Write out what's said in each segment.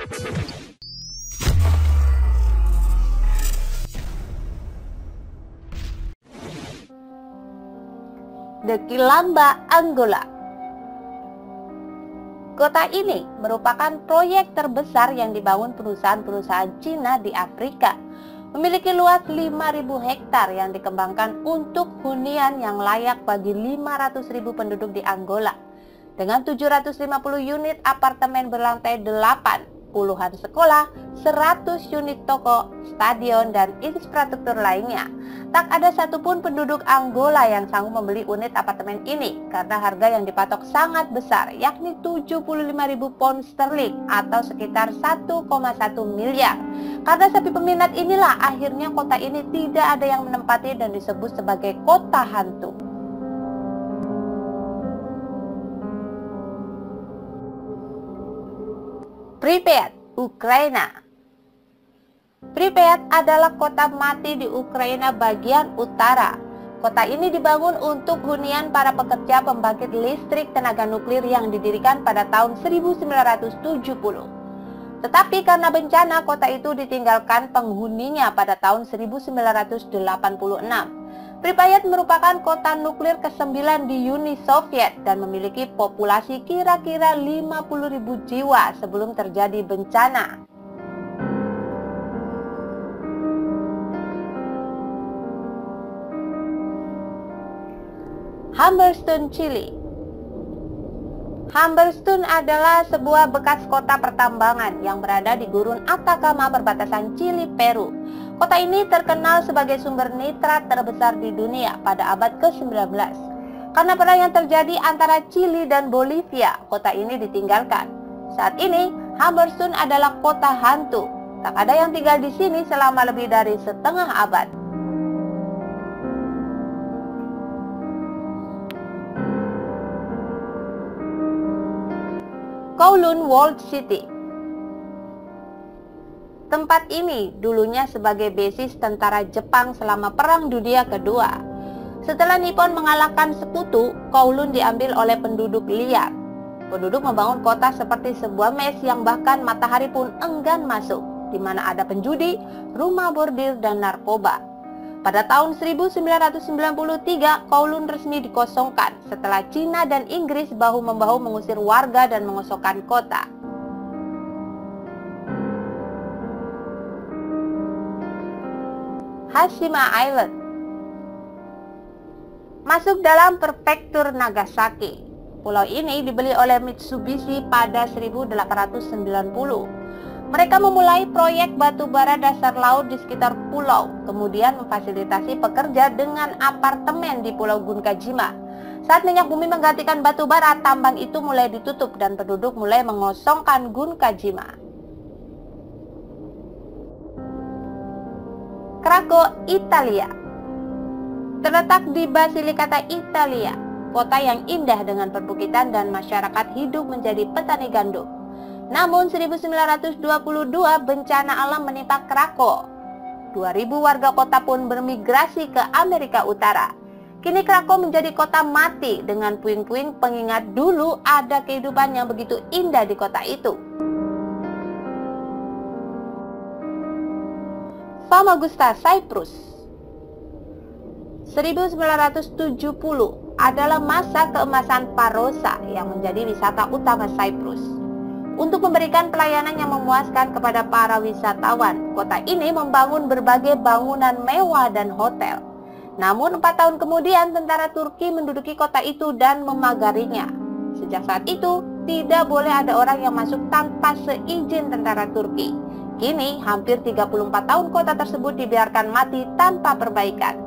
The Quilamba, Angola. Kota ini merupakan proyek terbesar yang dibangun perusahaan-perusahaan Cina di Afrika. Memiliki luas 5.000 hektar yang dikembangkan untuk hunian yang layak bagi 500.000 penduduk di Angola. Dengan 750 unit apartemen berlantai 8, puluhan sekolah, 100 unit toko, stadion, dan infrastruktur lainnya. Tak ada satupun penduduk Angola yang sanggup membeli unit apartemen ini karena harga yang dipatok sangat besar, yakni 75.000 pound sterling atau sekitar 1,1 miliar. Karena sepi peminat inilah akhirnya kota ini tidak ada yang menempati dan disebut sebagai kota hantu. Pripyat, Ukraina. Pripyat adalah kota mati di Ukraina bagian utara. Kota ini dibangun untuk hunian para pekerja pembangkit listrik tenaga nuklir yang didirikan pada tahun 1970. Tetapi karena bencana, kota itu ditinggalkan penghuninya pada tahun 1986. Pripyat merupakan kota nuklir ke-9 di Uni Soviet dan memiliki populasi kira-kira 50.000 jiwa sebelum terjadi bencana. Humberstone, Chili. Humberstone adalah sebuah bekas kota pertambangan yang berada di gurun Atacama perbatasan Chili, Peru. Kota ini terkenal sebagai sumber nitrat terbesar di dunia pada abad ke-19. Karena perang yang terjadi antara Chili dan Bolivia, kota ini ditinggalkan. Saat ini, Humberstone adalah kota hantu. Tak ada yang tinggal di sini selama lebih dari setengah abad. Kowloon Walled City. Tempat ini dulunya sebagai basis tentara Jepang selama Perang Dunia Kedua. Setelah Nippon mengalahkan sekutu, Kowloon diambil oleh penduduk liar. Penduduk membangun kota seperti sebuah mes yang bahkan matahari pun enggan masuk, di mana ada penjudi, rumah bordir, dan narkoba. Pada tahun 1993, Kowloon resmi dikosongkan setelah Cina dan Inggris bahu-membahu mengusir warga dan mengosongkan kota. Hashima Island. Masuk dalam prefektur Nagasaki. Pulau ini dibeli oleh Mitsubishi pada 1890. Mereka memulai proyek batu bara dasar laut di sekitar pulau, kemudian memfasilitasi pekerja dengan apartemen di Pulau Gunkajima. Saat minyak bumi menggantikan batu bara, tambang itu mulai ditutup dan penduduk mulai mengosongkan Gunkajima. Krakow, Italia. Terletak di Basilicata, Italia, kota yang indah dengan perbukitan dan masyarakat hidup menjadi petani gandum. Namun 1922 bencana alam menimpa Krakow. 2.000 warga kota pun bermigrasi ke Amerika Utara. Kini Krakow menjadi kota mati dengan puing-puing pengingat dulu ada kehidupan yang begitu indah di kota itu. Famagusta, Cyprus. 1970 adalah masa keemasan Parosa yang menjadi wisata utama Cyprus. Untuk memberikan pelayanan yang memuaskan kepada para wisatawan, kota ini membangun berbagai bangunan mewah dan hotel. Namun 4 tahun kemudian tentara Turki menduduki kota itu dan memagarinya. Sejak saat itu, tidak boleh ada orang yang masuk tanpa seizin tentara Turki. Kini, hampir 34 tahun kota tersebut dibiarkan mati tanpa perbaikan.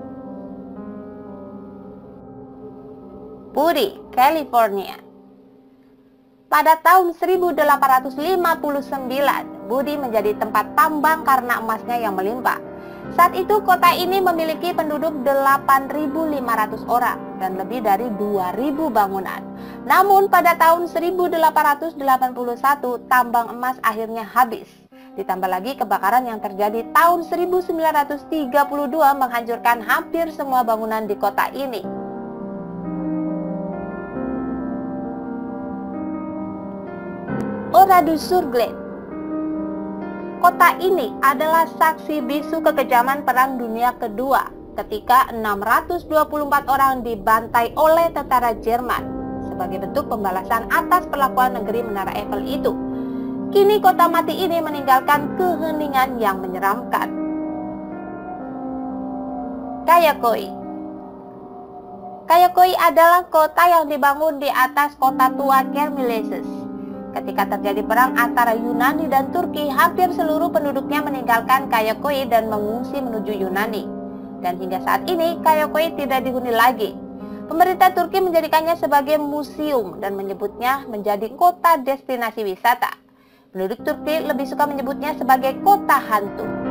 Puri, California. Pada tahun 1859, Budi menjadi tempat tambang karena emasnya yang melimpah. Saat itu kota ini memiliki penduduk 8.500 orang dan lebih dari 2.000 bangunan. Namun pada tahun 1881 tambang emas akhirnya habis. Ditambah lagi kebakaran yang terjadi tahun 1932 menghancurkan hampir semua bangunan di kota ini. Oradus Surglade. Kota ini adalah saksi bisu kekejaman Perang Dunia Kedua ketika 624 orang dibantai oleh tentara Jerman sebagai bentuk pembalasan atas perlakuan negeri Menara Eiffel itu. Kini kota mati ini meninggalkan keheningan yang menyeramkan. Kayakoi. Kayakoi adalah kota yang dibangun di atas kota tua Kermileses. Ketika terjadi perang antara Yunani dan Turki, hampir seluruh penduduknya meninggalkan Kayakoi dan mengungsi menuju Yunani. Dan hingga saat ini, Kayakoi tidak dihuni lagi. Pemerintah Turki menjadikannya sebagai museum dan menyebutnya menjadi kota destinasi wisata. Penduduk Turki lebih suka menyebutnya sebagai kota hantu.